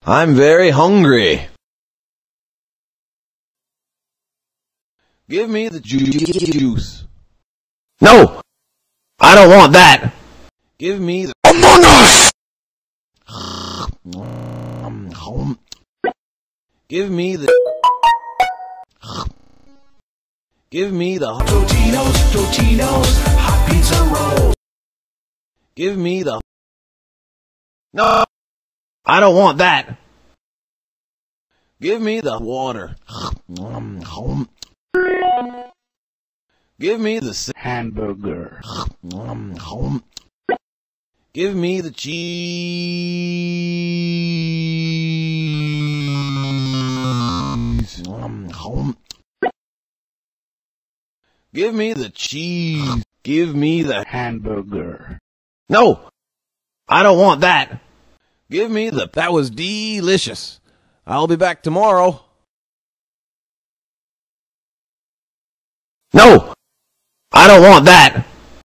I'm very hungry. Give me the juice. No! I don't want that! Give me the Among Us! Give me the Give me the Totino's, hot pizza roll. Give me the No! I don't want that! Give me the water. Give me the hamburger. Give me the cheese. Give me the cheese. Give me the hamburger. No! I don't want that! Give me the That was delicious. I'll be back tomorrow. No! I don't want that!